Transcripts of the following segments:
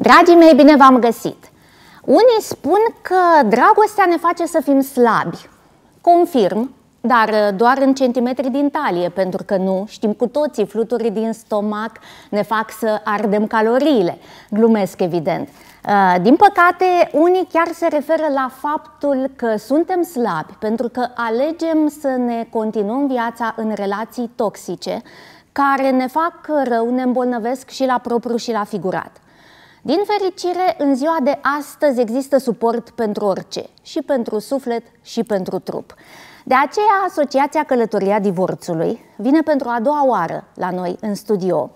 Dragii mei, bine v-am găsit! Unii spun că dragostea ne face să fim slabi. Confirm, dar doar în centimetri din talie, pentru că nu, știm cu toții, fluturii din stomac ne fac să ardem caloriile. Glumesc, evident. Din păcate, unii chiar se referă la faptul că suntem slabi, pentru că alegem să ne continuăm viața în relații toxice, care ne fac rău, ne îmbolnăvesc și la propriu și la figurat. Din fericire, în ziua de astăzi există suport pentru orice, și pentru suflet și pentru trup. De aceea, Asociația Călătoria Divorțului vine pentru a doua oară la noi în studio.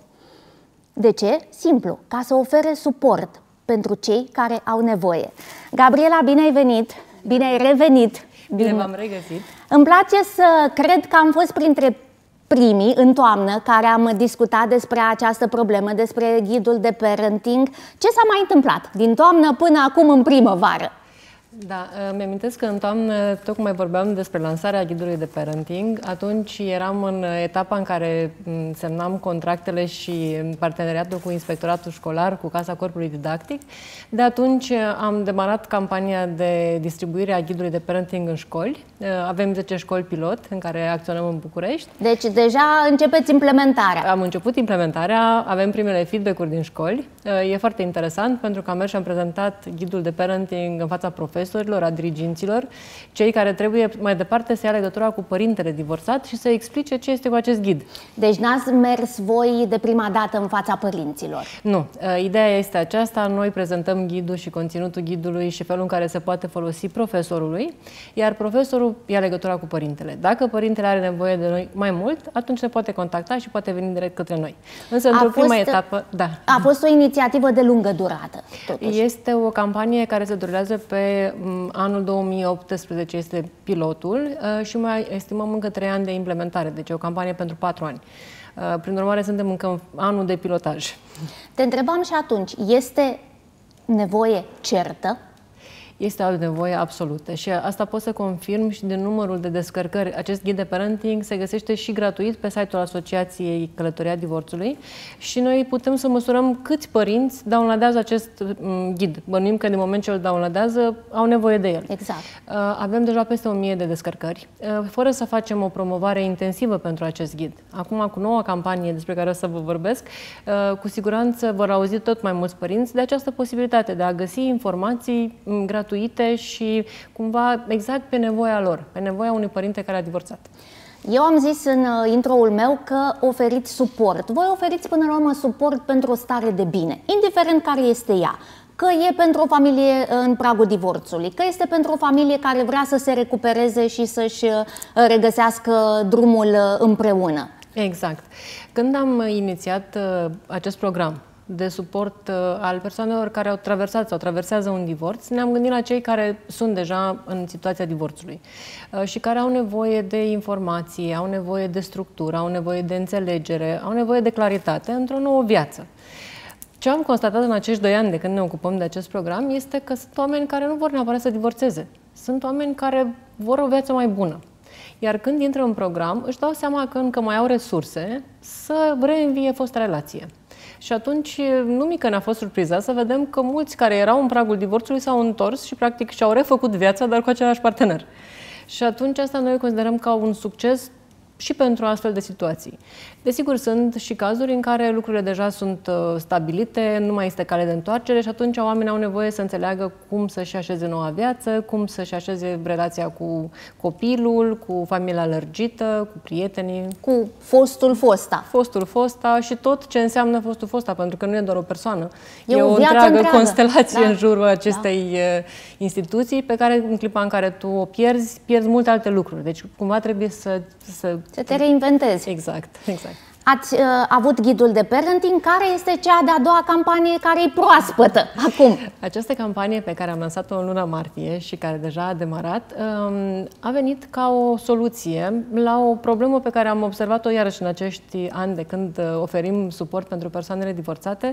De ce? Simplu, ca să ofere suport pentru cei care au nevoie. Gabriela, bine ai venit! Bine ai revenit! Bine v-am regăsit! Îmi place să cred că am fost printre primii în toamnă care am discutat despre această problemă, despre ghidul de parenting. Ce s-a mai întâmplat din toamnă până acum în primăvară? Da, mi-amintesc că în toamnă tocmai vorbeam despre lansarea ghidului de parenting. Atunci eram în etapa în care semnam contractele și parteneriatul cu Inspectoratul Școlar, cu Casa Corpului Didactic. De atunci am demarat campania de distribuire a ghidului de parenting în școli. Avem 10 școli pilot în care acționăm în București. Deci deja începeți implementarea. Am început implementarea, avem primele feedback-uri din școli. E foarte interesant pentru că am mers și am prezentat ghidul de parenting în fața profesorilor, a diriginților, cei care trebuie mai departe să ia legătura cu părintele divorțat și să explice ce este cu acest ghid. Deci n-ați mers voi de prima dată în fața părinților? Nu. Ideea este aceasta. Noi prezentăm ghidul și conținutul ghidului și felul în care se poate folosi profesorului, iar profesorul ia legătura cu părintele. Dacă părintele are nevoie de noi mai mult, atunci ne poate contacta și poate veni direct către noi. Însă, într-o prima etapă, da. A fost o inițiativă de lungă durată, totuși. Este o campanie care se derulează pe anul 2018, este pilotul și mai estimăm încă 3 ani de implementare, deci e o campanie pentru 4 ani. Prin urmare, suntem încă în anul de pilotaj. Te întrebam și atunci, este nevoie certă? Este o nevoie absolută și asta pot să confirm și din numărul de descărcări. Acest ghid de parenting se găsește și gratuit pe site-ul Asociației Călătoria Divorțului și noi putem să măsurăm câți părinți downloadează acest ghid. Bănuim că din moment ce îl downloadează, au nevoie de el. Exact. Avem deja peste 1000 de descărcări, fără să facem o promovare intensivă pentru acest ghid. Acum, cu noua campanie despre care o să vă vorbesc, cu siguranță vor auzi tot mai mulți părinți de această posibilitate de a găsi informații gratuite și cumva exact pe nevoia lor, pe nevoia unui părinte care a divorțat. Eu am zis în intro-ul meu că oferiți suport. Voi oferiți până la urmă suport pentru o stare de bine, indiferent care este ea. Că e pentru o familie în pragul divorțului, că este pentru o familie care vrea să se recupereze și să-și regăsească drumul împreună. Exact. Când am inițiat acest program de suport al persoanelor care au traversat sau traversează un divorț, ne-am gândit la cei care sunt deja în situația divorțului și care au nevoie de informații, au nevoie de structură, au nevoie de înțelegere, au nevoie de claritate într-o nouă viață. Ce am constatat în acești 2 ani de când ne ocupăm de acest program este că sunt oameni care nu vor neapărat să divorțeze. Sunt oameni care vor o viață mai bună. Iar când intră în program, își dau seama că încă mai au resurse să reînvie fosta relație. Și atunci nu mică ne-a fost surpriză să vedem că mulți care erau în pragul divorțului s-au întors și practic și-au refăcut viața, dar cu același partener. Și atunci asta noi considerăm ca un succes și pentru astfel de situații. Desigur, sunt și cazuri în care lucrurile deja sunt stabilite, nu mai este cale de întoarcere și atunci oamenii au nevoie să înțeleagă cum să-și așeze noua viață, cum să-și așeze relația cu copilul, cu familia lărgită, cu prietenii. Cu fostul fosta. Fostul fosta și tot ce înseamnă fostul fosta, pentru că nu e doar o persoană. E o întreagă constelație în jurul acestei instituții pe care în clipa în care tu o pierzi multe alte lucruri. Deci cumva trebuie să te reinventezi. Exact, exact. Ați avut ghidul de parenting, care este cea de-a doua campanie care e proaspătă acum? Această campanie pe care am lansat-o în luna martie și care deja a demarat, a venit ca o soluție la o problemă pe care am observat-o iarăși în acești ani de când oferim suport pentru persoanele divorțate.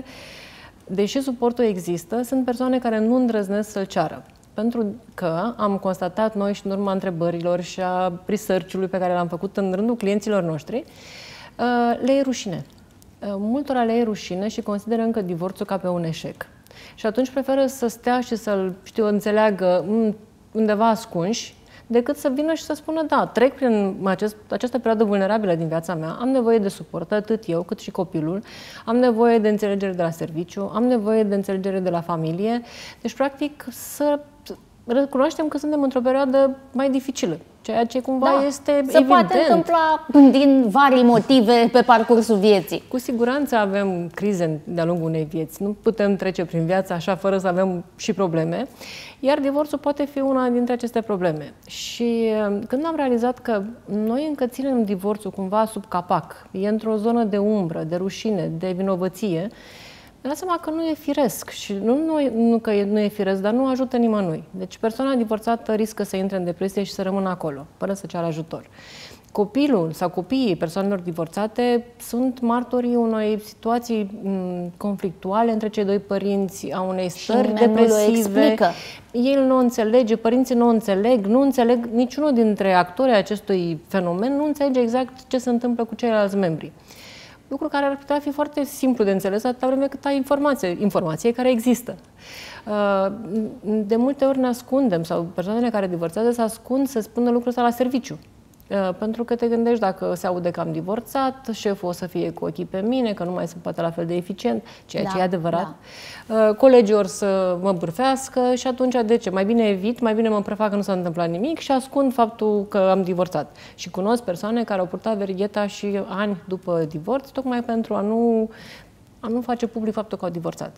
Deși suportul există, sunt persoane care nu îndrăznesc să-l ceară. Pentru că am constatat noi și în urma întrebărilor și a research-ului pe care l-am făcut în rândul clienților noștri, le e rușine. Multora le e rușine și consideră încă divorțul ca pe un eșec. Și atunci preferă să stea și să-l, înțeleagă undeva ascunși, decât să vină și să spună, da, trec prin această perioadă vulnerabilă din viața mea, am nevoie de suport, atât eu cât și copilul, am nevoie de înțelegere de la serviciu, am nevoie de înțelegere de la familie. Deci, practic, să recunoaștem că suntem într-o perioadă mai dificilă, ceea ce cumva este evident. Se poate întâmpla din vari motive pe parcursul vieții. Cu siguranță avem crize de-a lungul unei vieți. Nu putem trece prin viață așa fără să avem și probleme, iar divorțul poate fi una dintre aceste probleme. Și când am realizat că noi încă ținem divorțul cumva sub capac, e într-o zonă de umbră, de rușine, de vinovăție, mi-am dat seama că nu e firesc și nu că nu e firesc, dar nu ajută nimănui. Deci persoana divorțată riscă să intre în depresie și să rămână acolo, fără să ceară ajutor. Copilul sau copiii persoanelor divorțate sunt martorii unei situații conflictuale între cei doi părinți, a unei stări depresive. El nu înțelege, părinții nu înțeleg, niciunul dintre actorii acestui fenomen nu înțelege exact ce se întâmplă cu ceilalți membri. Lucru care ar putea fi foarte simplu de înțeles atâta vreme cât ai informație care există. De multe ori ne ascundem, sau persoanele care divorțează se ascund să spună lucrul ăsta la serviciu. Pentru că te gândești, dacă se aude că am divorțat, șeful o să fie cu ochii pe mine, că nu mai sunt poate la fel de eficient, ceea ce e adevărat. Da. Colegii or să mă bârfească și atunci de ce? Mai bine evit, mai bine mă prefac că nu s-a întâmplat nimic și ascund faptul că am divorțat. Și cunosc persoane care au purtat verigheta și ani după divorț, tocmai pentru a nu face public faptul că au divorțat.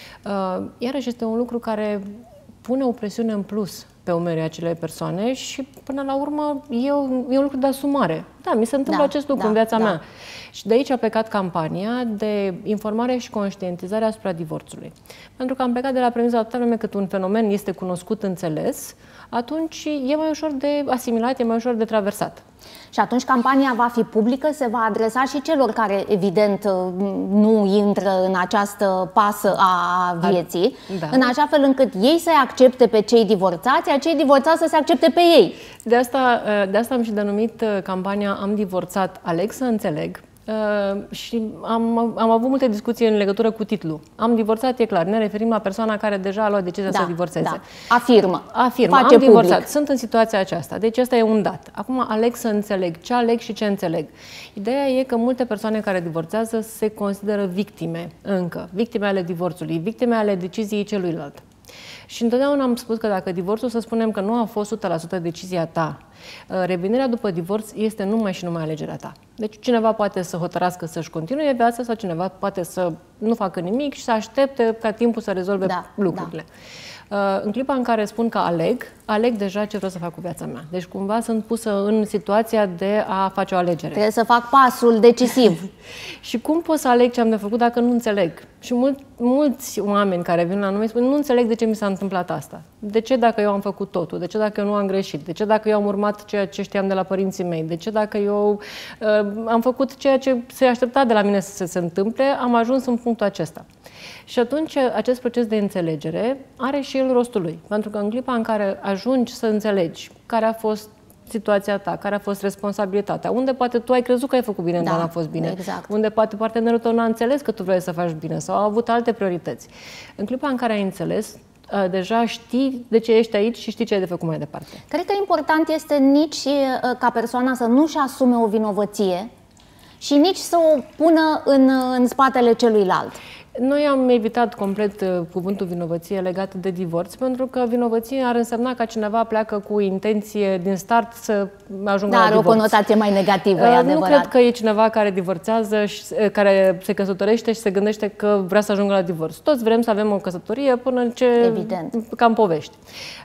Iarăși este un lucru care pune o presiune în plus pe umerii acelei persoane și până la urmă e un lucru de asumare. Da, mi se întâmplă acest lucru în viața mea. Și de aici a plecat campania de informare și conștientizare asupra divorțului. Pentru că am plecat de la premisa atâta vreme cât un fenomen este cunoscut, înțeles, atunci e mai ușor de asimilat, e mai ușor de traversat. Și atunci campania va fi publică, se va adresa și celor care, evident, nu intră în această pasă a vieții, în așa fel încât ei să-i accepte pe cei divorțați, iar cei divorțați să se accepte pe ei. De asta am și denumit campania Am divorțat, aleg să înțeleg. Și am avut multe discuții în legătură cu titlul. Am divorțat, e clar, ne referim la persoana care deja a luat decizia să divorțeze. Afirmă. Am divorțat, sunt în situația aceasta. Deci asta e un dat. Acum aleg să înțeleg ce aleg și ce înțeleg. Ideea e că multe persoane care divorțează se consideră victime încă, victime ale divorțului, victime ale deciziei celuilalt. Și întotdeauna am spus că dacă divorțul, să spunem că nu a fost 100% decizia ta, revenirea după divorț este numai și numai alegerea ta. Deci cineva poate să hotărască să-și continue viața sau cineva poate să nu facă nimic și să aștepte ca timpul să rezolve lucrurile. În clipa în care spun că aleg deja ce vreau să fac cu viața mea. Deci cumva sunt pusă în situația de a face o alegere. Trebuie să fac pasul decisiv. Și cum pot să aleg ce am de făcut dacă nu înțeleg? Și mulți oameni care vin la noi spun, nu înțeleg de ce mi s-a întâmplat asta. De ce dacă eu am făcut totul? De ce dacă eu nu am greșit? De ce dacă eu am urmat ceea ce știam de la părinții mei? De ce dacă eu am făcut ceea ce se aștepta de la mine să se întâmple, am ajuns în punctul acesta? Și atunci acest proces de înțelegere are și el rostul lui. Pentru că în clipa în care ajungi să înțelegi care a fost situația ta, care a fost responsabilitatea, unde poate tu ai crezut că ai făcut bine, dar n-a fost bine, unde poate partenerul tău n-a înțeles că tu vrei să faci bine sau a avut alte priorități. În clipa în care ai înțeles, deja știi de ce ești aici și știi ce ai de făcut mai departe. Cred că important este nici ca persoana să nu-și asume o vinovăție și nici să o pună în spatele celuilalt. Noi am evitat complet cuvântul vinovăție legat de divorț, pentru că vinovăție ar însemna că cineva pleacă cu intenție din start să ajungă la divorț. Are o conotație mai negativă, e adevărat. Nu cred că e cineva care divorțează, care se căsătorește și se gândește că vrea să ajungă la divorț. Toți vrem să avem o căsătorie până ce... Evident. Cam povești.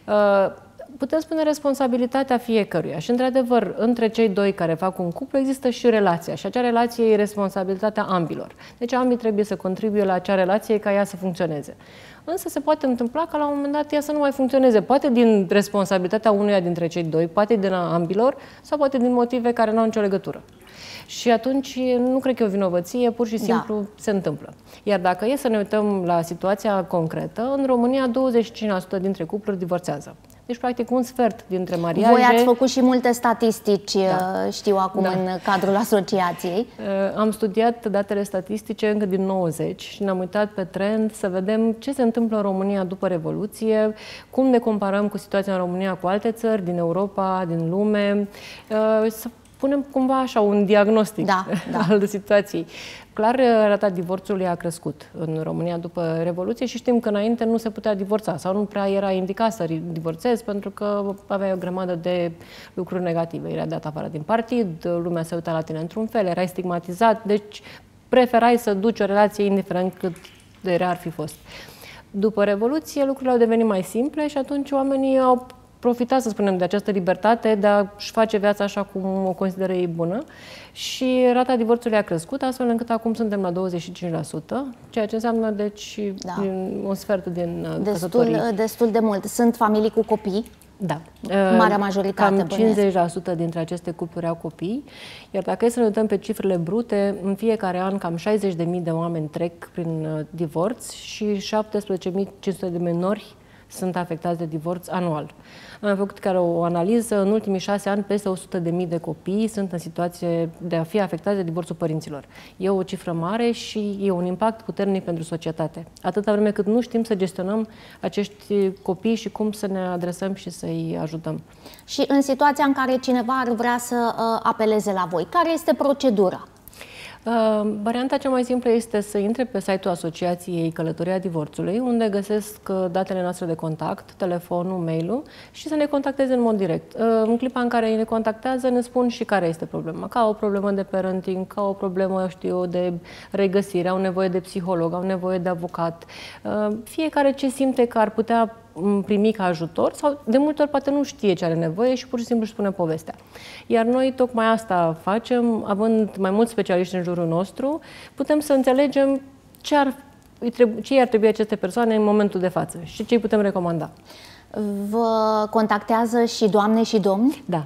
Putem spune responsabilitatea fiecăruia și, într-adevăr, între cei doi care fac un cuplu există și relația și acea relație e responsabilitatea ambilor. Deci ambii trebuie să contribuie la acea relație ca ea să funcționeze. Însă se poate întâmpla ca la un moment dat ea să nu mai funcționeze, poate din responsabilitatea unuia dintre cei doi, poate din ambilor sau poate din motive care nu au nicio legătură. Și atunci nu cred că e o vinovăție, pur și simplu se întâmplă. Iar dacă e să ne uităm la situația concretă, în România 25% dintre cupluri divorțează. Deci, practic, un sfert dintre mariaje... Voi ați făcut și multe statistici, știu acum, în cadrul asociației. Am studiat datele statistice încă din 90 și ne-am uitat pe trend să vedem ce se întâmplă în România după Revoluție, cum ne comparăm cu situația în România cu alte țări din Europa, din lume, să punem cumva așa un diagnostic al situației. Clar, rata divorțului a crescut în România după Revoluție și știm că înainte nu se putea divorța sau nu prea era indicat să divorțezi pentru că aveai o grămadă de lucruri negative. Erai dat afară din partid, lumea se uita la tine într-un fel, erai stigmatizat, deci preferai să duci o relație indiferent cât de rea ar fi fost. După Revoluție, lucrurile au devenit mai simple și atunci oamenii au profitat, să spunem, de această libertate de a-și face viața așa cum o consideră ei bună și rata divorțului a crescut, astfel încât acum suntem la 25%, ceea ce înseamnă, deci, un sfert din căsătorii. Destul de mult. Sunt familii cu copii? Da. Marea majoritate. Cam 50% dintre aceste cupluri au copii, iar dacă e să ne uităm pe cifrele brute, în fiecare an cam 60.000 de oameni trec prin divorț și 17.500 de minori sunt afectați de divorț anual. Am făcut chiar o analiză. În ultimii 6 ani, peste 100.000 de copii sunt în situație de a fi afectați de divorțul părinților. E o cifră mare și e un impact puternic pentru societate. Atâta vreme cât nu știm să gestionăm acești copii și cum să ne adresăm și să-i ajutăm. Și în situația în care cineva ar vrea să apeleze la voi, care este procedura? Varianta cea mai simplă este să intre pe site-ul Asociației Călătoria Divorțului, unde găsesc datele noastre de contact, telefonul, mail-ul și să ne contacteze în mod direct. În clipa în care ne contactează, ne spun și care este problema. Ca o problemă de parenting, ca o problemă, știu, de regăsire, au nevoie de psiholog, au nevoie de avocat. Fiecare ce simte că ar putea primi ca ajutor sau de multe ori poate nu știe ce are nevoie și pur și simplu își spune povestea. Iar noi tocmai asta facem, având mai mulți specialiști în jurul nostru, putem să înțelegem ce ar trebui aceste persoane în momentul de față și ce îi putem recomanda. Vă contactează și doamne și domni? Da.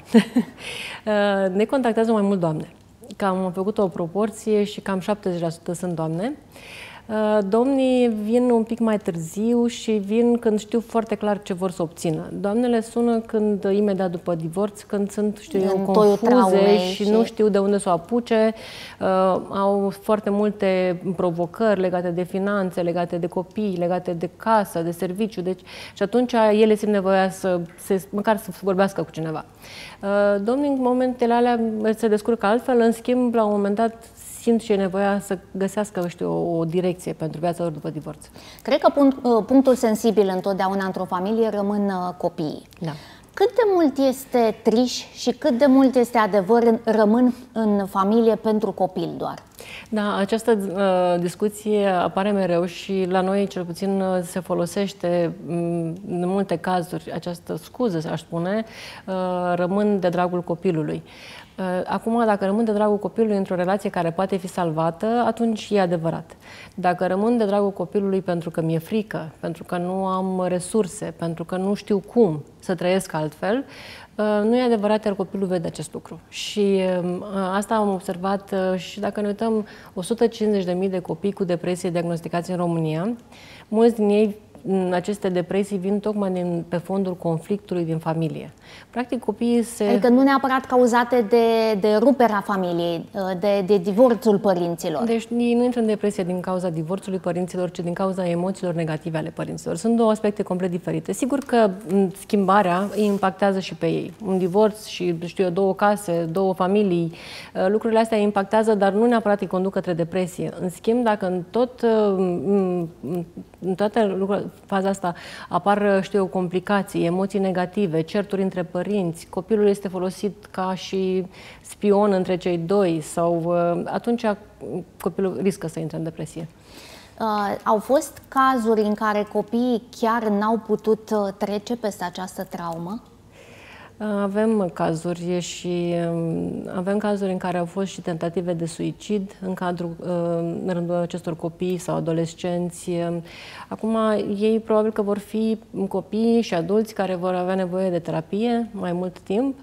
Ne contactează mai mult doamne. Am făcut o proporție și cam 70% sunt doamne. Domnii vin un pic mai târziu și vin când știu foarte clar ce vor să obțină. Doamnele sună când, imediat după divorț, când sunt, știu eu, confuze și nu știu de unde să o apuce, au foarte multe provocări legate de finanțe, legate de copii, legate de casă, de serviciu, deci, și atunci ele simt nevoia măcar să vorbească cu cineva. Domnii în momentele alea se descurcă altfel, în schimb, la un moment dat, simt și nevoia să găsească, știu, o direcție pentru viața lor după divorț. Cred că punctul sensibil întotdeauna într-o familie rămân copiii. Da. Cât de mult este triș și cât de mult este adevăr rămân în familie pentru copil doar? Da, această discuție apare mereu și la noi, cel puțin, se folosește în multe cazuri această scuză, aș spune, rămân de dragul copilului. Acum, dacă rămân de dragul copilului într-o relație care poate fi salvată, atunci e adevărat. Dacă rămân de dragul copilului pentru că mi-e frică, pentru că nu am resurse, pentru că nu știu cum să trăiesc altfel, nu e adevărat, iar copilul vede acest lucru. Și asta am observat și dacă ne uităm, 150.000 de copii cu depresie diagnosticați în România, mulți din ei aceste depresii vin tocmai pe fondul conflictului din familie. Practic, copiii Adică nu neapărat cauzate de ruperea familiei, de divorțul părinților. Deci ei nu intră în depresie din cauza divorțului părinților, ci din cauza emoțiilor negative ale părinților. Sunt două aspecte complet diferite. Sigur că schimbarea îi impactează și pe ei. Un divorț și, știu eu, 2 case, 2 familii, lucrurile astea îi impactează, dar nu neapărat îi conduc către depresie. În schimb, dacă în toate faza asta apar, știu eu, complicații, emoții negative, certuri între părinți, copilul este folosit ca și spion între cei doi sau atunci copilul riscă să intre în depresie. Au fost cazuri în care copiii chiar n-au putut trece peste această traumă? Avem cazuri și avem cazuri în care au fost și tentative de suicid în rândul acestor copii sau adolescenți. Acum, ei probabil că vor fi copii și adulți care vor avea nevoie de terapie mai mult timp.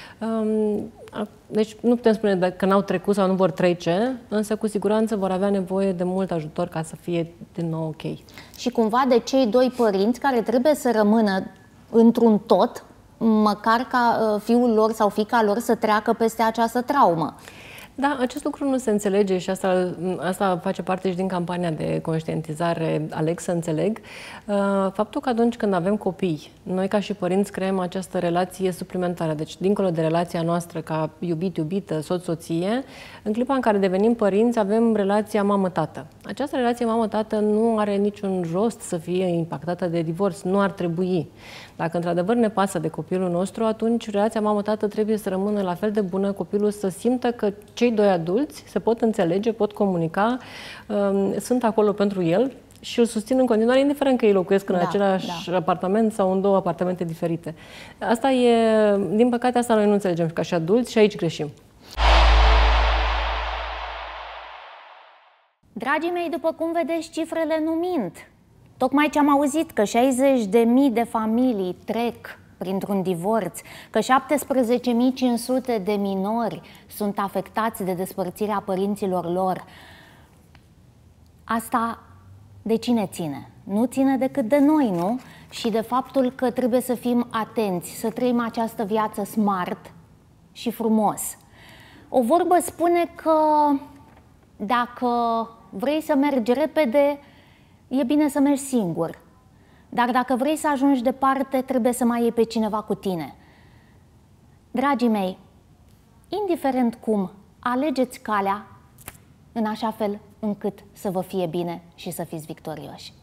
Deci nu putem spune că n-au trecut sau nu vor trece, însă cu siguranță vor avea nevoie de mult ajutor ca să fie din nou ok. Și cumva de cei 2 părinți care trebuie să rămână într-un tot, măcar ca fiul lor sau fiica lor să treacă peste această traumă. Da, acest lucru nu se înțelege și asta face parte și din campania de conștientizare, aleg să înțeleg. Faptul că atunci când avem copii, noi ca și părinți creăm această relație suplimentară. Deci, dincolo de relația noastră ca iubit-iubită, soț-soție, în clipa în care devenim părinți, avem relația mamă-tată. Această relație mamă-tată nu are niciun rost să fie impactată de divorț, nu ar trebui. Dacă într-adevăr ne pasă de copilul nostru, atunci relația mamă-tată trebuie să rămână la fel de bună, copilul să simtă că cei doi adulți se pot înțelege, pot comunica, sunt acolo pentru el și îl susțin în continuare, indiferent că ei locuiesc în același apartament sau în două apartamente diferite. Asta e, din păcate, asta noi nu înțelegem ca și adulți și aici greșim. Dragii mei, după cum vedeți, cifrele nu mint. Tocmai ce am auzit că 60.000 de familii trec printr-un divorț, că 17.500 de minori sunt afectați de despărțirea părinților lor. Asta de cine ține? Nu ține decât de noi, nu? Și de faptul că trebuie să fim atenți, să trăim această viață smart și frumos. O vorbă spune că dacă vrei să mergi repede, e bine să mergi singur. Dar dacă vrei să ajungi departe, trebuie să mai iei pe cineva cu tine. Dragii mei, indiferent cum, alegeți calea în așa fel încât să vă fie bine și să fiți victorioși.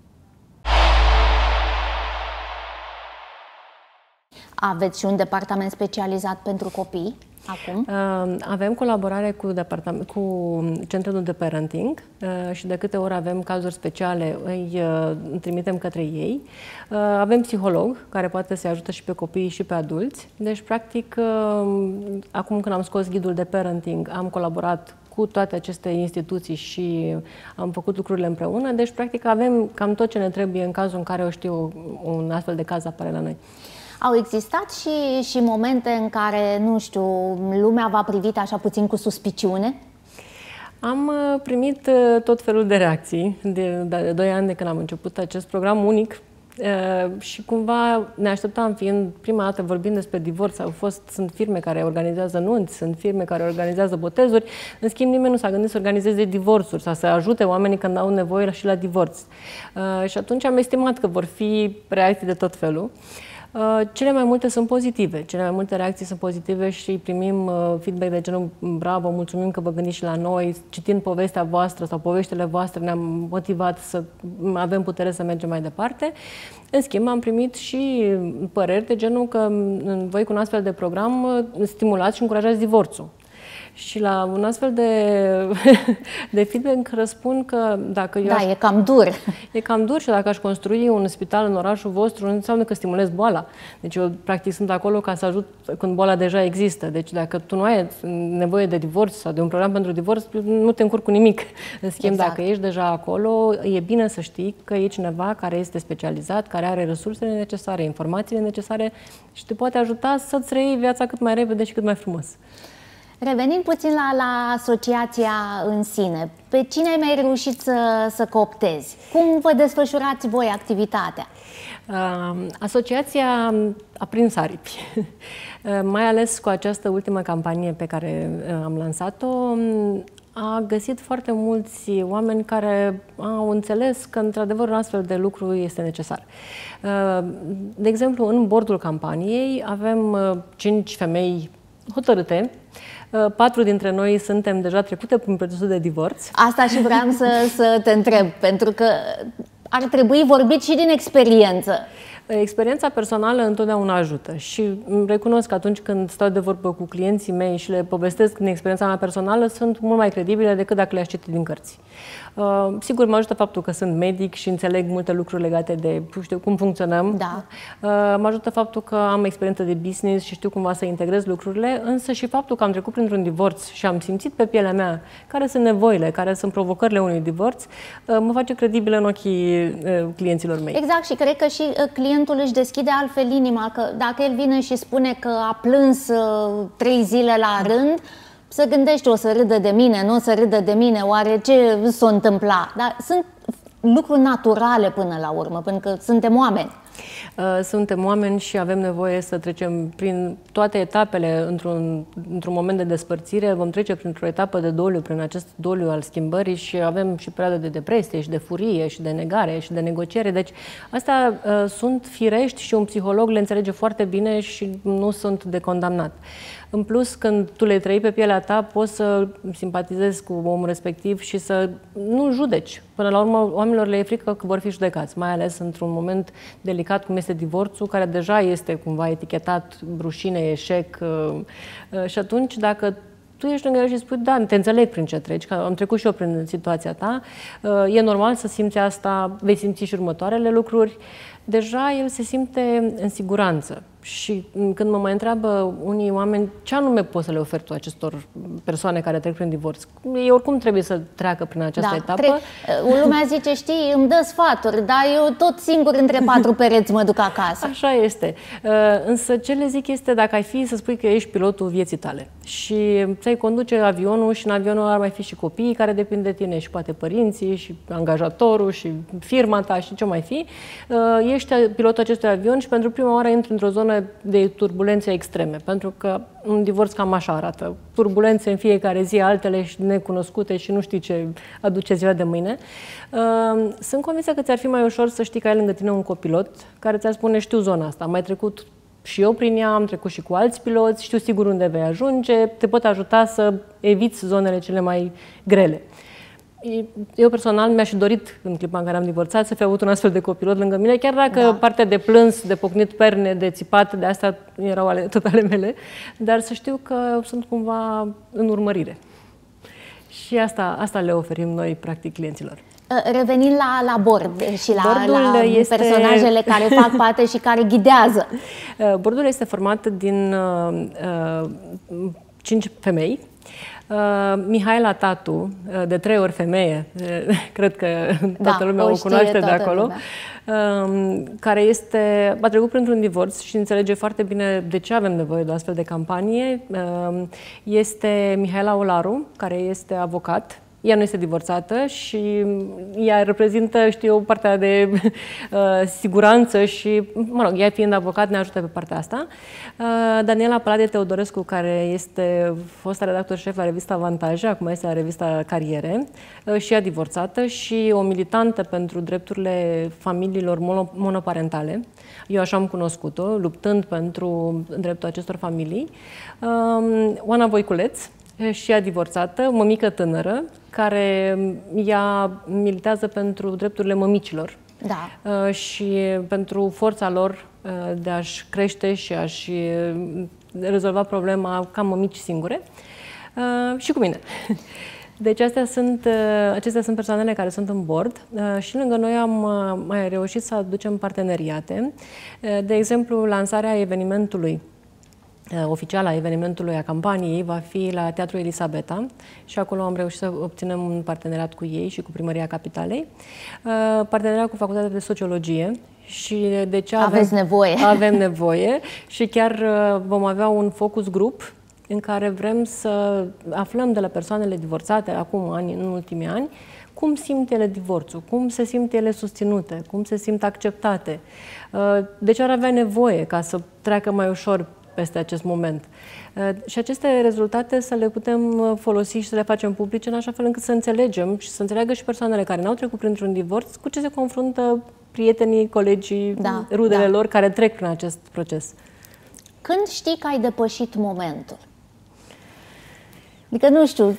Aveți și un departament specializat pentru copii acum? Avem colaborare cu Centrul de Parenting și de câte ori avem cazuri speciale îi trimitem către ei. Avem psiholog care poate să-i ajută și pe copii și pe adulți. Deci, practic, acum când am scos ghidul de parenting, am colaborat cu toate aceste instituții și am făcut lucrurile împreună. Deci, practic, avem cam tot ce ne trebuie în cazul în care un astfel de caz apare la noi. Au existat și momente în care, nu știu, lumea v-a privit așa puțin cu suspiciune? Am primit tot felul de reacții de 2 ani de când am început acest program unic și cumva ne așteptam, fiind prima dată vorbind despre divorț, sunt firme care organizează nunți, sunt firme care organizează botezuri, în schimb nimeni nu s-a gândit să organizeze divorțuri sau să ajute oamenii când au nevoie și la divorț. Și atunci am estimat că vor fi reacții de tot felul. Cele mai multe sunt pozitive, cele mai multe reacții sunt pozitive și primim feedback de genul bravo, mulțumim că vă gândiți și la noi, citind povestea voastră sau poveștile voastre ne-am motivat să avem putere să mergem mai departe. În schimb, am primit și păreri de genul că voi cu un astfel de program stimulați și încurajați divorțul. Și la un astfel de feedback răspund că dacă eu e cam dur. E cam dur și dacă aș construi un spital în orașul vostru, nu înseamnă că stimulez boala. Deci eu practic sunt acolo ca să ajut când boala deja există. Deci dacă tu nu ai nevoie de divorț sau de un program pentru divorț, nu te încurc cu nimic. În schimb, dacă ești deja acolo, e bine să știi că e cineva care este specializat, care are resursele necesare, informațiile necesare și te poate ajuta să-ți reiei viața cât mai repede și cât mai frumos. Revenim puțin la asociația în sine. Pe cine ai mai reușit să cooptezi? Cum vă desfășurați voi activitatea? Asociația a prins aripi. Mai ales cu această ultimă campanie pe care am lansat-o, a găsit foarte mulți oameni care au înțeles că, într-adevăr, un astfel de lucru este necesar. De exemplu, în bordul campaniei avem 5 femei hotărâte. 4 dintre noi suntem deja trecute prin procesul de divorț. Asta și vreau să te întreb, pentru că ar trebui vorbit și din experiență. Experiența personală întotdeauna ajută și recunosc că atunci când stau de vorbă cu clienții mei și le povestesc din experiența mea personală, sunt mult mai credibile decât dacă le-aș citi din cărți. Sigur, mă ajută faptul că sunt medic și înțeleg multe lucruri legate de, știu, cum funcționăm. Da. Mă ajută faptul că am experiență de business și știu cumva să integrez lucrurile, însă și faptul că am trecut printr-un divorț și am simțit pe pielea mea care sunt nevoile, care sunt provocările unui divorț, mă face credibilă în ochii clienților mei. Exact, și cred că și clientul își deschide altfel inima, că dacă el vine și spune că a plâns 3 zile la rând, se gândește, o să râdă de mine, nu o să râdă de mine, oare ce s-o întâmpla? Dar sunt lucruri naturale până la urmă, pentru că suntem oameni. Suntem oameni și avem nevoie să trecem prin toate etapele într-un moment de despărțire. Vom trece printr-o etapă de doliu, prin acest doliu al schimbării și avem și perioade de depresie și de furie și de negare și de negociere. Deci astea sunt firești și un psiholog le înțelege foarte bine și nu sunt de condamnat. În plus, când tu le trăi pe pielea ta, poți să simpatizezi cu omul respectiv și să nu judeci. Până la urmă, oamenilor le e frică că vor fi judecați, mai ales într-un moment delicat cum este divorțul, care deja este cumva etichetat rușine, eșec. Și atunci, dacă tu ești lângă el și spui, da, te înțeleg prin ce treci, că am trecut și eu prin situația ta, e normal să simți asta, vei simți și următoarele lucruri, deja el se simte în siguranță. Și când mă mai întreabă unii oameni ce anume poți să le oferi tu acestor persoane care trec prin divorț, ei oricum trebuie să treacă prin această etapă. Lumea zice, știi, îmi dă sfaturi, dar eu tot singur între patru pereți mă duc acasă. Așa este. Însă ce le zic este, dacă ai fi să spui că ești pilotul vieții tale și ți-ai conduce avionul și în avionul ar mai fi și copiii care depind de tine și poate părinții și angajatorul și firma ta și ce mai fi, ești pilotul acestui avion și pentru prima oară intri într-o zonă de turbulențe extreme, pentru că un divorț cam așa arată. Turbulențe în fiecare zi, altele și necunoscute și nu știi ce aduce ziua de mâine. Sunt convinsă că ți-ar fi mai ușor să știi că ai lângă tine un copilot care ți-ar spune, știu zona asta, am mai trecut și eu prin ea, am trecut și cu alți piloți, știu sigur unde vei ajunge, te pot ajuta să eviți zonele cele mai grele. Eu personal mi-aș fi dorit în clipa în care am divorțat să fi avut un astfel de copilot lângă mine, chiar dacă partea de plâns, de pocnit perne, de țipat, de astea erau tot ale mele, dar să știu că sunt cumva în urmărire. Și asta le oferim noi, practic, clienților. Revenind la bord și la personajele care fac parte și care ghidează. Bordul este format din 5 femei. Mihaela Tatu, de 3 ori femeie, cred că toată lumea o cunoaște de acolo, care a trecut printr-un divorț și înțelege foarte bine de ce avem nevoie de o astfel de campanie. Este Mihaela Olaru, care este avocat. Ea nu este divorțată și ea reprezintă, știu, partea de siguranță și, mă rog, ea fiind avocat ne ajută pe partea asta. Daniela Palade Teodorescu, care este fosta redactor șef la revista Avantaje, acum este la revista Cariere, și ea divorțată și o militantă pentru drepturile familiilor monoparentale. Eu așa am cunoscut-o, luptând pentru dreptul acestor familii. Oana Voiculeț, și ea divorțată, mămică tânără, care ea militează pentru drepturile mămicilor și pentru forța lor de a-și crește și a-și rezolva problema ca mămici singure și cu mine. Deci acestea sunt persoanele care sunt în bord și lângă noi am mai reușit să aducem parteneriate. De exemplu, lansarea evenimentului oficială a evenimentului, a campaniei, va fi la Teatrul Elisabeta și acolo am reușit să obținem un parteneriat cu ei și cu Primăria Capitalei, parteneriat cu Facultatea de Sociologie și de ce avem nevoie și chiar vom avea un focus group în care vrem să aflăm de la persoanele divorțate acum în ultimii ani cum simt ele divorțul, cum se simt ele susținute, cum se simt acceptate, de ce ar avea nevoie ca să treacă mai ușor peste acest moment. Și aceste rezultate să le putem folosi și să le facem publice în așa fel încât să înțelegem și să înțeleagă și persoanele care n-au trecut printr-un divorț cu ce se confruntă prietenii, colegii, rudele lor care trec prin acest proces. Când știi că ai depășit momentul? Adică, nu știu,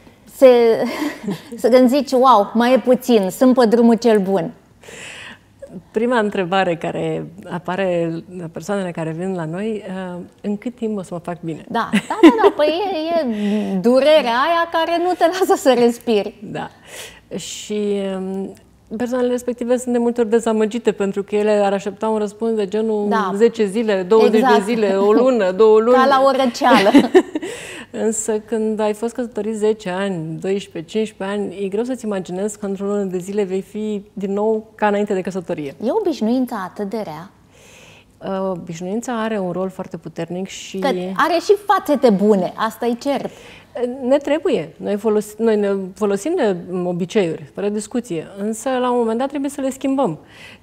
să zici, wow, mai e puțin, sunt pe drumul cel bun. Prima întrebare care apare la persoanele care vin la noi, în cât timp o să mă fac bine? Da, păi e durerea aia care nu te lasă să respiri. Da. Și persoanele respective sunt de multe ori dezamăgite pentru că ele ar aștepta un răspuns de genul 10 zile, 20 de zile, o lună, 2 luni. Ca la o răceală. Însă când ai fost căsătorit 10 ani, 12, 15 ani, e greu să-ți imaginezi că într-o lună de zile vei fi din nou ca înainte de căsătorie. E obișnuința atât de rea? Obișnuința are un rol foarte puternic și... Că are și fațete bune, asta e cert. Ne trebuie. Noi ne folosim de obiceiuri, fără discuție, însă la un moment dat trebuie să le schimbăm.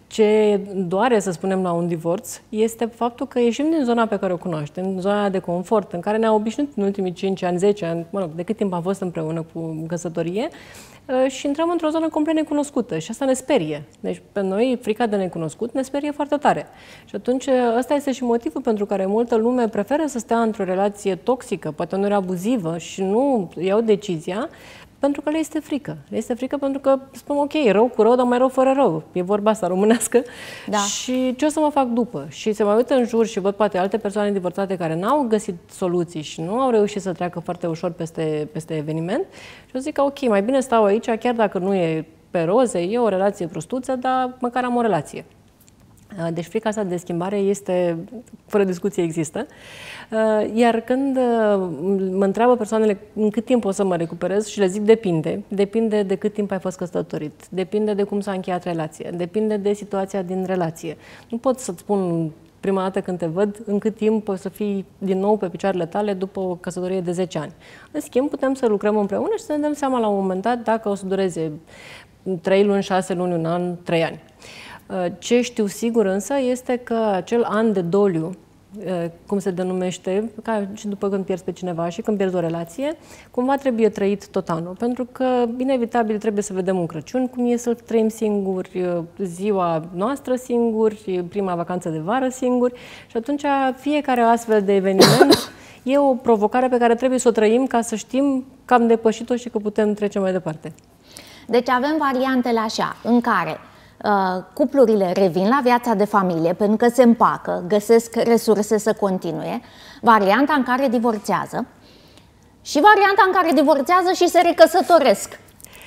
Ce doare, să spunem, la un divorț este faptul că ieșim din zona pe care o cunoaștem, zona de confort, în care ne-am obișnuit în ultimii 5 ani, 10 ani, mă rog, de cât timp am fost împreună cu căsătorie, și intrăm într-o zonă complet necunoscută și asta ne sperie. Deci pe noi frica de necunoscut ne sperie foarte tare. Și atunci ăsta este și motivul pentru care multă lume preferă să stea într-o relație toxică, poate uneori abuzivă și nu iau decizia, pentru că le este frică. Le este frică pentru că spun, ok, rău cu rău, dar mai rău fără rău. E vorba asta românească. Da. Și ce o să mă fac după? Și se mai uită în jur și văd poate alte persoane divorțate care n-au găsit soluții și nu au reușit să treacă foarte ușor peste eveniment. Și o zic că, ok, mai bine stau aici, chiar dacă nu e pe roze, e o relație prostuță, dar măcar am o relație. Deci frica asta de schimbare este, fără discuție, există. Iar când mă întreabă persoanele în cât timp o să mă recuperez și le zic depinde. Depinde de cât timp ai fost căsătorit, depinde de cum s-a încheiat relația, depinde de situația din relație. Nu pot să-ți spun prima dată când te văd în cât timp o să fii din nou pe picioarele tale după o căsătorie de 10 ani. În schimb, putem să lucrăm împreună și să ne dăm seama la un moment dat dacă o să dureze 3 luni, 6 luni, un an, 3 ani. Ce știu sigur însă este că acel an de doliu, cum se denumește, ca și după când pierzi pe cineva și când pierzi o relație, cumva trebuie trăit tot anul. Pentru că, inevitabil, trebuie să vedem un Crăciun, cum e să-l trăim singuri, ziua noastră singuri, prima vacanță de vară singuri. Și atunci fiecare astfel de eveniment e o provocare pe care trebuie să o trăim ca să știm că am depășit-o și că putem trece mai departe. Deci avem variantele așa, în care cuplurile revin la viața de familie pentru că se împacă, găsesc resurse să continue, varianta în care divorțează și varianta în care divorțează și se recăsătoresc.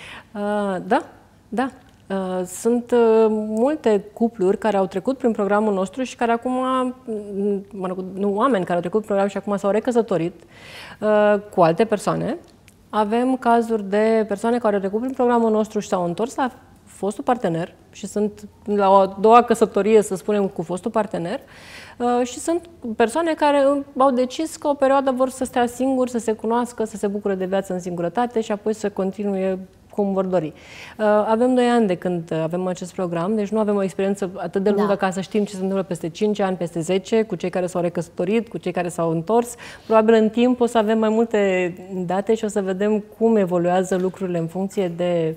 Da. Sunt multe cupluri care au trecut prin programul nostru și care acum, oameni care au trecut prin program și acum s-au recăsătorit cu alte persoane. Avem cazuri de persoane care au trecut prin programul nostru și s-au întors la fostul partener și sunt la o a doua căsătorie, să spunem, cu fostul partener, și sunt persoane care au decis că o perioadă vor să stea singuri, să se cunoască, să se bucure de viață în singurătate și apoi să continue cum vor dori. Avem 2 ani de când avem acest program, deci nu avem o experiență atât de lungă ca să știm ce se întâmplă peste 5 ani, peste 10, cu cei care s-au recăsătorit, cu cei care s-au întors. Probabil în timp o să avem mai multe date și o să vedem cum evoluează lucrurile în funcție de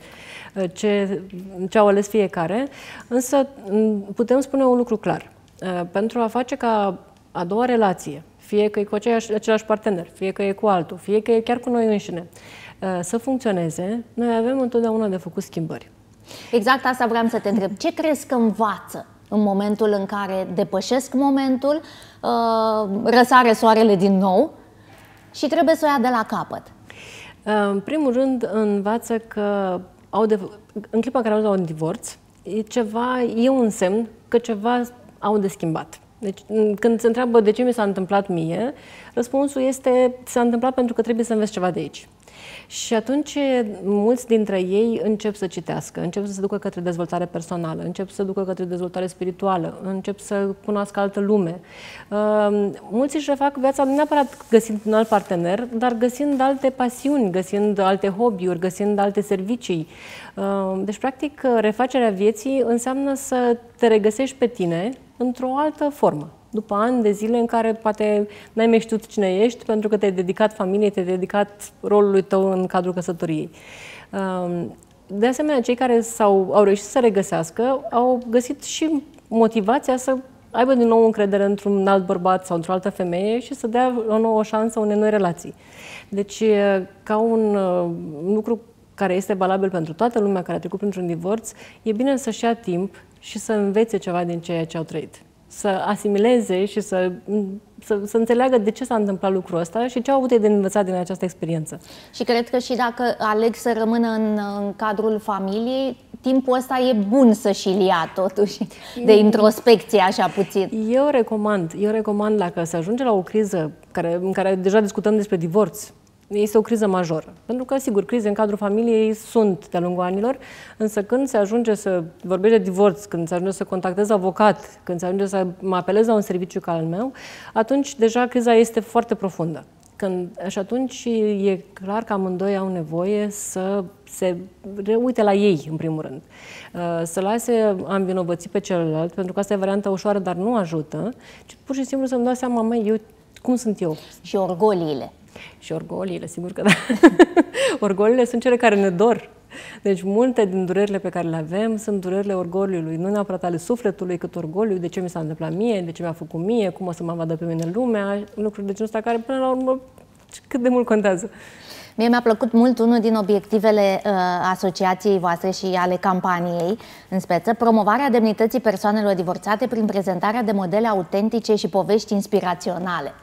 ce au ales fiecare. Însă putem spune un lucru clar. Pentru a face ca a doua relație, fie că e cu același partener, fie că e cu altul, fie că e chiar cu noi înșine, să funcționeze, noi avem întotdeauna de făcut schimbări. Exact asta vreau să te întreb. Ce crezi că învață în momentul în care depășesc momentul, răsare soarele din nou și trebuie să o ia de la capăt? În primul rând, învață că în clipa în care au un divorț, e un semn că ceva au de schimbat. Deci, când se întreabă de ce mi s-a întâmplat mie, răspunsul este s-a întâmplat pentru că trebuie să înveți ceva de aici. Și atunci mulți dintre ei încep să citească, încep să se ducă către dezvoltare personală, încep să se ducă către dezvoltare spirituală, încep să cunoască altă lume. Mulți își refac viața nu neapărat găsind un alt partener, dar găsind alte pasiuni, găsind alte hobby-uri, găsind alte servicii. Deci, practic, refacerea vieții înseamnă să te regăsești pe tine într-o altă formă. După ani de zile în care poate n-ai mai știut cine ești pentru că te-ai dedicat familiei, te-ai dedicat rolului tău în cadrul căsătoriei. De asemenea, cei care au reușit să se regăsească au găsit și motivația să aibă din nou încredere într-un alt bărbat sau într-o altă femeie și să dea o nouă șansă unei noi relații. Deci, ca un lucru care este valabil pentru toată lumea care a trecut printr-un divorț, e bine să-și ia timp și să învețe ceva din ceea ce au trăit. Să asimileze și să înțeleagă de ce s-a întâmplat lucrul ăsta și ce au avut de învățat din această experiență. Și cred că și dacă aleg să rămână în cadrul familiei, timpul ăsta e bun să-și-l ia totuși, de introspecție așa puțin. Eu recomand dacă se ajunge la o criză în care deja discutăm despre divorț, este o criză majoră. Pentru că, sigur, crize în cadrul familiei sunt de-a lungul anilor, însă când se ajunge să vorbești de divorț, când se ajunge să contactezi avocat, când se ajunge să mă apelez la un serviciu ca al meu, atunci deja criza este foarte profundă. Și atunci e clar că amândoi au nevoie să se uite la ei, în primul rând. Să lase a învinovăți pe celălalt, pentru că asta e varianta ușoară, dar nu ajută, ci pur și simplu să-mi dau seama, măi, eu, cum sunt eu? Și orgoliile. Și orgoliile, sigur că da. Orgoliile sunt cele care ne dor. Deci multe din durerile pe care le avem sunt durerile orgoliului, nu neapărat ale sufletului, cât orgoliu, de ce mi s-a întâmplat mie, de ce mi-a făcut mie, cum o să mă vadă pe mine lumea, lucruri de genul ăsta care până la urmă cât de mult contează. Mie mi-a plăcut mult unul din obiectivele asociației voastre și ale campaniei în speță, promovarea demnității persoanelor divorțate prin prezentarea de modele autentice și povești inspiraționale.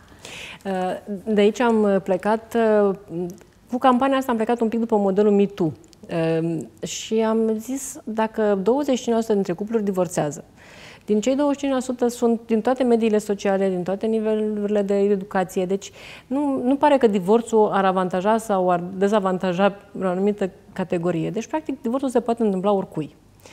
De aici am plecat, cu campania asta am plecat un pic după modelul Me Too. Și am zis, dacă 25% dintre cupluri divorțează, din cei 25% sunt din toate mediile sociale, din toate nivelurile de educație, deci nu pare că divorțul ar avantaja sau ar dezavantaja o anumită categorie. Deci, practic, divorțul se poate întâmpla oricui.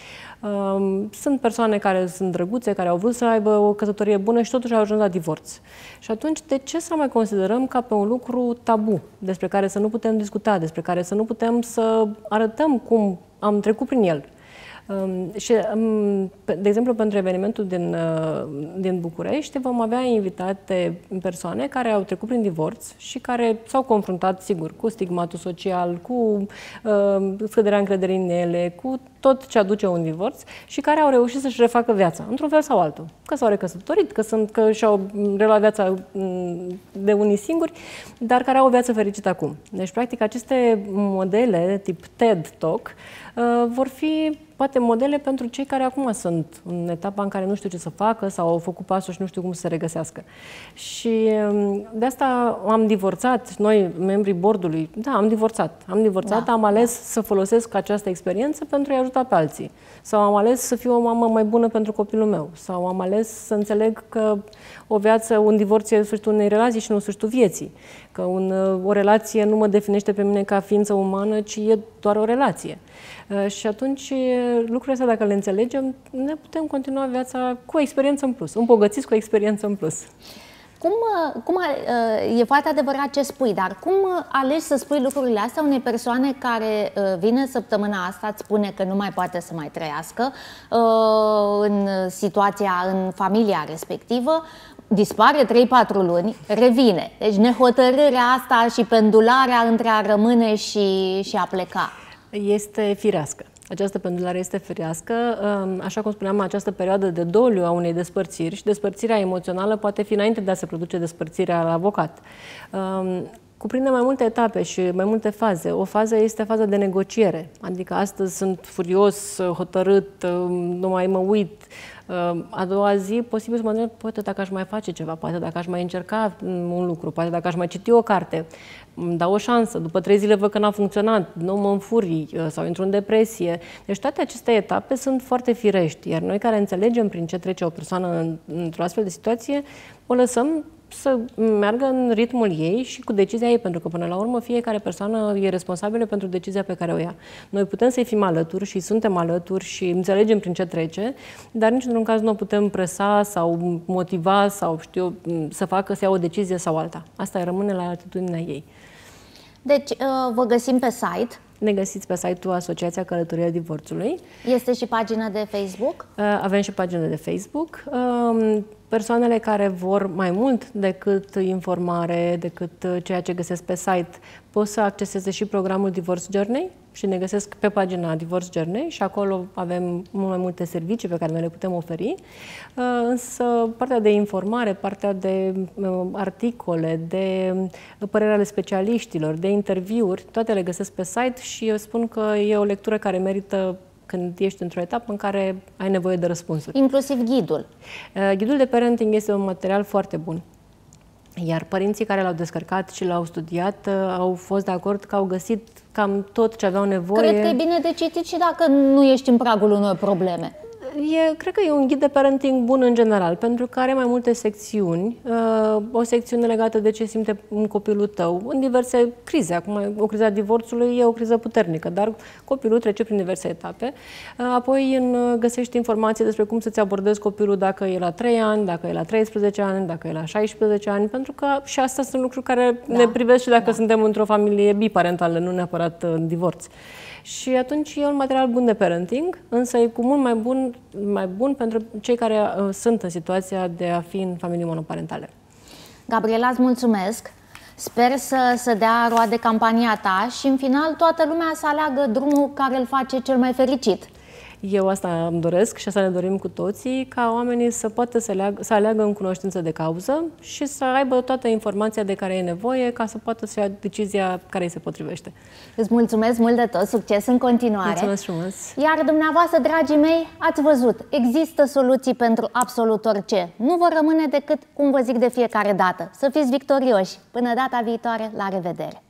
Sunt persoane care sunt drăguțe, care au vrut să aibă o căsătorie bună și totuși au ajuns la divorț. Și atunci, de ce să mai considerăm ca pe un lucru tabu, despre care să nu putem discuta, despre care să nu putem să arătăm cum am trecut prin el? Și, de exemplu, pentru evenimentul din București vom avea invitate persoane care au trecut prin divorț și care s-au confruntat, sigur, cu stigmatul social, cu scăderea încrederii în ele, cu tot ce aduce un divorț și care au reușit să-și refacă viața, într-un fel sau altul. Că s-au recăsătorit, că și-au reluat viața de unii singuri, dar care au o viață fericită acum. Deci, practic, aceste modele, tip TED Talk, vor fi poate modele pentru cei care acum sunt în etapa în care nu știu ce să facă sau au făcut pasul și nu știu cum să se regăsească. Și de asta am divorțat, noi, membrii boardului, da, am divorțat, am ales să folosesc această experiență pentru a-i ajuta pe alții. Sau am ales să fiu o mamă mai bună pentru copilul meu. Sau am ales să înțeleg că o viață, un divorț e sfârșitul unei relații și nu sfârșitul vieții. Că o relație nu mă definește pe mine ca ființă umană, ci e doar o relație. Și atunci lucrurile astea, dacă le înțelegem, ne putem continua viața cu o experiență în plus, îmbogățiți cu o experiență în plus. E foarte adevărat ce spui, dar cum alegi să spui lucrurile astea unei persoane care vine săptămâna asta, îți spune că nu mai poate să mai trăiască în situația, în familia respectivă, dispare 3-4 luni, revine. Deci nehotărârea asta și pendularea între a rămâne și a pleca. Este firească. Această pendulare este firească. Așa cum spuneam, această perioadă de doliu a unei despărțiri și despărțirea emoțională poate fi înainte de a se produce despărțirea la avocat. Cuprinde mai multe etape și mai multe faze. O fază este faza de negociere. Adică astăzi sunt furios, hotărât, nu mai mă uit. A doua zi, posibil să mă întreb, poate dacă aș mai face ceva, poate dacă aș mai încerca un lucru, poate dacă aș mai citi o carte, îmi dau o șansă, după 3 zile văd că n-a funcționat, nu mă înfurii sau intru în depresie. Deci toate aceste etape sunt foarte firești, iar noi care înțelegem prin ce trece o persoană într-o astfel de situație, o lăsăm să meargă în ritmul ei și cu decizia ei, pentru că până la urmă fiecare persoană e responsabilă pentru decizia pe care o ia. Noi putem să-i fim alături și suntem alături și înțelegem prin ce trece, dar nici într-un caz nu o putem presa sau motiva sau știu să facă să ia o decizie sau alta. Asta rămâne la atitudinea ei. Deci vă găsim pe site. Ne găsiți pe site-ul Asociația Călătoria Divorțului. Este și pagina de Facebook? Avem și pagina de Facebook. Persoanele care vor mai mult decât informare, decât ceea ce găsesc pe site, pot să acceseze și programul Divorce Journey și ne găsesc pe pagina Divorce Journey și acolo avem mult mai multe servicii pe care noi le putem oferi. Însă partea de informare, partea de articole, de păreri ale specialiștilor, de interviuri, toate le găsesc pe site și eu spun că e o lectură care merită când ești într-o etapă în care ai nevoie de răspunsuri. Inclusiv ghidul. Ghidul de parenting este un material foarte bun. Iar părinții care l-au descărcat și l-au studiat au fost de acord că au găsit cam tot ce aveau nevoie. Cred că e bine de citit și dacă nu ești în pragul unor probleme. Cred că e un ghid de parenting bun în general, pentru că are mai multe secțiuni. O secțiune legată de ce simte copilul tău în diverse crize. Acum, o criză a divorțului e o criză puternică, dar copilul trece prin diverse etape. Apoi găsești informații despre cum să-ți abordezi copilul dacă e la 3 ani, dacă e la 13 ani, dacă e la 16 ani, pentru că și astea sunt lucruri care ne privesc și dacă suntem într-o familie biparentală, nu neapărat în divorț. Și atunci e un material bun de parenting, însă e cu mult mai bun pentru cei care sunt în situația de a fi în familii monoparentale. Gabriela, îți mulțumesc! Sper să dea roade campania ta și în final toată lumea să aleagă drumul care îl face cel mai fericit. Eu asta îmi doresc și asta ne dorim cu toții, ca oamenii să poată să aleagă în cunoștință de cauză și să aibă toată informația de care e nevoie ca să poată să ia decizia care îi se potrivește. Îți mulțumesc mult de tot, succes în continuare! Mulțumesc frumos! Iar dumneavoastră, dragii mei, ați văzut, există soluții pentru absolut orice. Nu vor rămâne decât, cum vă zic de fiecare dată, să fiți victorioși. Până data viitoare, la revedere!